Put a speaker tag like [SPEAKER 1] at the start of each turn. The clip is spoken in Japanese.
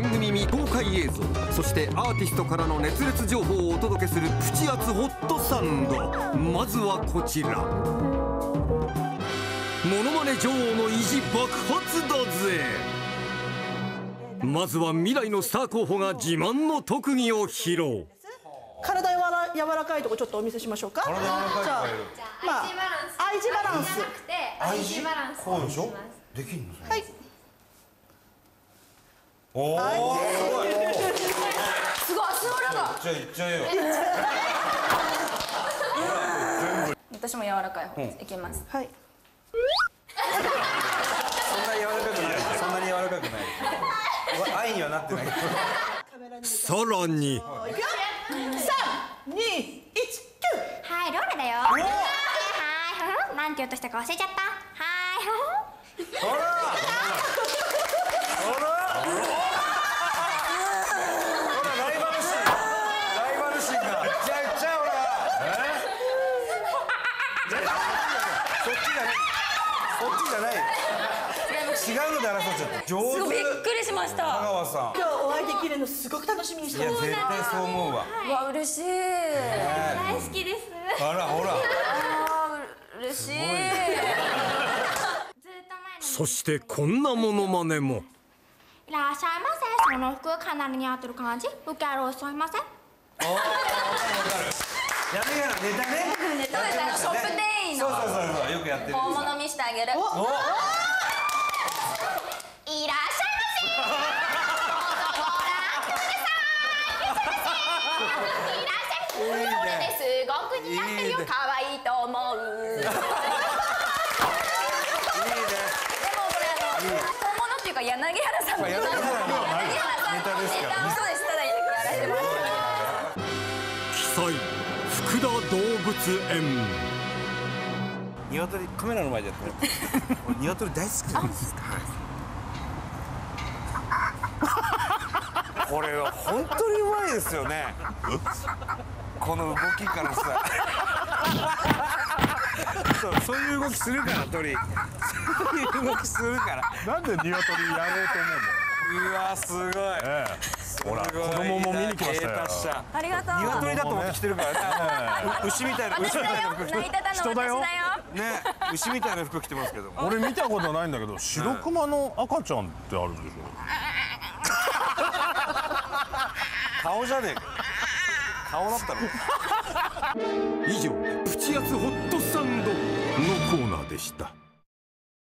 [SPEAKER 1] 番組未公開映像、そしてアーティストからの熱烈情報をお届けするプチアツホットサンド。まずはこちら、モノマネ女王の意地爆発だぜ。まずは未来のスター候補が自慢の特技を披露。
[SPEAKER 2] 体柔らかいとこちょっとお見せしましょうか。じゃあ、まあ、愛字バランス。
[SPEAKER 3] 愛字バランス。こうでしょ。できるの。はい。おお。
[SPEAKER 4] すごい、足裏が。
[SPEAKER 3] じゃあ、いっちゃえよ。
[SPEAKER 4] 私も柔らかい方です。いきます。
[SPEAKER 2] はい。
[SPEAKER 3] そんな柔らかくない。そんなに柔らかくない。愛にはなってない。
[SPEAKER 1] さらに。
[SPEAKER 2] 3、2、1、9。
[SPEAKER 4] はい、ローラだよ。はい、なんて言おうとしたか忘れちゃった。はい。
[SPEAKER 3] ほら。ライバル心が。じゃあ、ほら。そっちじゃない。違うので争っちゃった。上手。
[SPEAKER 4] びっくりしました。
[SPEAKER 2] 今日お会いできるのすごく楽しみにしてます。
[SPEAKER 3] いや、絶対そう思うわ。
[SPEAKER 4] わ、嬉しい。大好きです。
[SPEAKER 3] あら、ほら。
[SPEAKER 4] 嬉しい。
[SPEAKER 1] そしてこんなモノマネも。
[SPEAKER 4] いらっしゃいませ。その服かなり似合ってる感じ。受けろすいません。
[SPEAKER 3] やめやネタね。
[SPEAKER 4] ネタです。ショップ店員の。
[SPEAKER 3] そうよくやってる。
[SPEAKER 4] 大物見してあげる。いらっしゃいませ。これですごく似合ってるよ。可愛いと思う。本物っていうか柳原さんのネタですから。そうです。ただやらせてもらってます。
[SPEAKER 1] 奇才福田動物園。
[SPEAKER 3] 鶏カメラの前でやってる。俺鶏大好きなんですか。これは本当にうまいですよね。この動きからさ。そういう動きするから鳥。そういう動きするから。
[SPEAKER 5] なんで鶏やろうと思うんだよ。
[SPEAKER 3] うわすごい。
[SPEAKER 5] ほら子供も見に来ましたよ。
[SPEAKER 4] ありがとう。
[SPEAKER 3] 鶏だと思って来てるからね。牛みたいな服着て
[SPEAKER 4] 人だよ。
[SPEAKER 3] ね。牛みたいな服着てますけど。
[SPEAKER 5] 俺見たことないんだけど、白熊の赤ちゃんってあるでしょ。
[SPEAKER 3] 顔じゃねえか。顔だったの。
[SPEAKER 1] 以上プチアツホットサンドのコーナーでした。